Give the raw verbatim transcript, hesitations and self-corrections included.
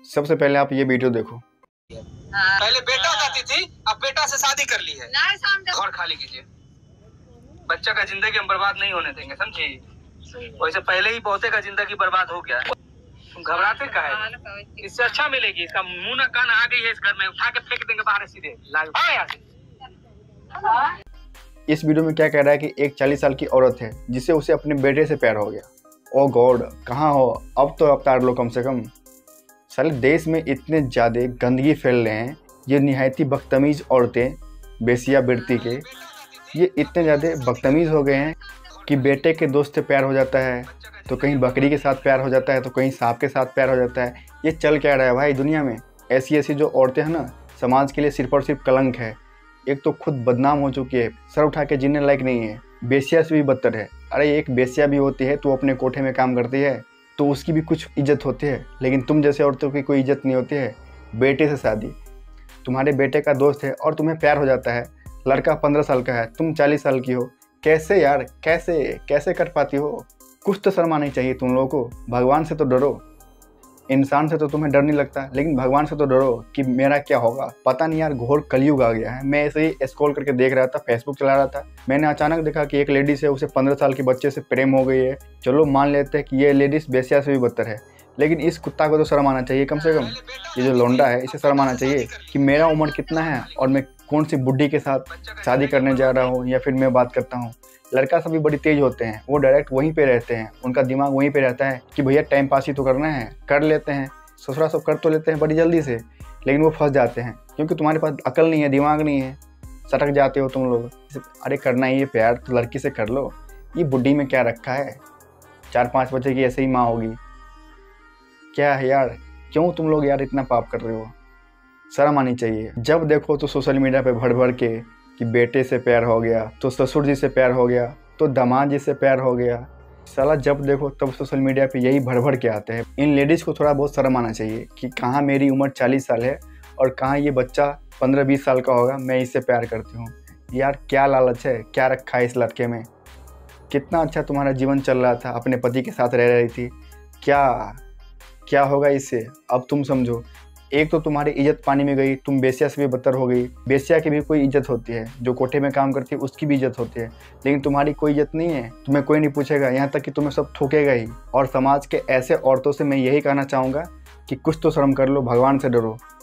सबसे पहले आप ये वीडियो देखो। हाँ। पहले बेटा खाती थी, अब बेटा से शादी कर ली है। घर खाली कीजिए, बच्चा का जिंदगी हम बर्बाद नहीं होने देंगे, समझी। वैसे पहले ही बहुते का जिंदगी बर्बाद हो गया है, तुम घबराते का है? इससे अच्छा मिलेगी। इसका मुंह ना कान आ गई है, इस घर में उठा के फेंक देंगे बाहर सीधे। यहाँ से। इस वीडियो में क्या कह रहा है कि एक चालीस साल की औरत है जिसे उसे अपने बेटे से प्यार हो गया। ओ गॉड, कहाँ हो? अब तो अवतार लो कम से कम। साले देश में इतने ज़्यादा गंदगी फैल रहे हैं, ये निहायती बदतमीज़ औरतें बेसिया बिरती के, ये इतने ज़्यादा बदतमीज़ हो गए हैं कि बेटे के दोस्त से प्यार हो जाता है तो कहीं बकरी के साथ प्यार हो जाता है तो कहीं सांप के साथ प्यार हो जाता है। ये चल क्या रहा है भाई दुनिया में? ऐसी ऐसी जो औरतें हैं ना, समाज के लिए सिर्फ और सिर्फ कलंक है। एक तो खुद बदनाम हो चुकी है, सर उठा के जीने लायक नहीं है, बेसिया से भी बदतर है। अरे एक बेसिया भी होती है तो अपने कोठे में काम करती है तो उसकी भी कुछ इज्जत होती है, लेकिन तुम जैसे औरतों की कोई इज्जत नहीं होती है। बेटे से शादी, तुम्हारे बेटे का दोस्त है और तुम्हें प्यार हो जाता है। लड़का पंद्रह साल का है, तुम चालीस साल की हो। कैसे यार, कैसे कैसे कर पाती हो? कुछ तो शर्म आनी चाहिए तुम लोगों को। भगवान से तो डरो। इंसान से तो तुम्हें डर नहीं लगता, लेकिन भगवान से तो डरो कि मेरा क्या होगा। पता नहीं यार, घोर कलयुग आ गया है। मैं ऐसे ही स्क्रॉल करके देख रहा था, फेसबुक चला रहा था, मैंने अचानक देखा कि एक लेडीज है, उसे पंद्रह साल के बच्चे से प्रेम हो गई है। चलो मान लेते हैं कि ये लेडीज बेसिया से भी बदतर है, लेकिन इस कुत्ता को तो शर्म आना चाहिए कम से कम। ये जो लौंडा है, इसे शर्म आना चाहिए कि मेरा उम्र कितना है और मैं कौन सी बुढ़ी के साथ शादी करने जा रहा हूँ या फिर मैं बात करता हूँ। लड़का सभी बड़ी तेज होते हैं, वो डायरेक्ट वहीं पे रहते हैं, उनका दिमाग वहीं पे रहता है कि भैया टाइम पास ही तो करना है, कर लेते हैं, ससुरा सब कर तो लेते हैं बड़ी जल्दी से, लेकिन वो फंस जाते हैं क्योंकि तुम्हारे पास अकल नहीं है, दिमाग नहीं है, सटक जाते हो तुम लोग। अरे करना ही है प्यार तो लड़की से कर लो। ये बुढ़ी में क्या रखा है? चार पाँच बच्चे की ऐसे ही माँ होगी। क्या है यार, क्यों तुम लोग यार इतना पाप कर रहे हो? शर्म आनी चाहिए। जब देखो तो सोशल मीडिया पे भर भर के कि बेटे से प्यार हो गया तो ससुर जी से प्यार हो गया तो दामाद जी से प्यार हो गया। साला जब देखो तब सोशल मीडिया पे यही भर भर के आते हैं। इन लेडीज़ को थोड़ा बहुत शर्म आना चाहिए कि कहाँ मेरी उम्र चालीस साल है और कहाँ ये बच्चा पंद्रह बीस साल का होगा, मैं इससे प्यार करती हूँ। यार क्या लालच है, क्या रखा है इस लड़के में? कितना अच्छा तुम्हारा जीवन चल रहा था, अपने पति के साथ रह रही थी, क्या क्या होगा इससे? अब तुम समझो। एक तो तुम्हारी इज्जत पानी में गई, तुम बेसिया से भी बदतर हो गई। बेसिया की भी कोई इज्जत होती है, जो कोठे में काम करती है उसकी भी इज्जत होती है, लेकिन तुम्हारी कोई इज्जत नहीं है। तुम्हें कोई नहीं पूछेगा, यहाँ तक कि तुम्हें सब थूकेगा ही। और समाज के ऐसे औरतों से मैं यही कहना चाहूँगा कि कुछ तो शर्म कर लो, भगवान से डरो।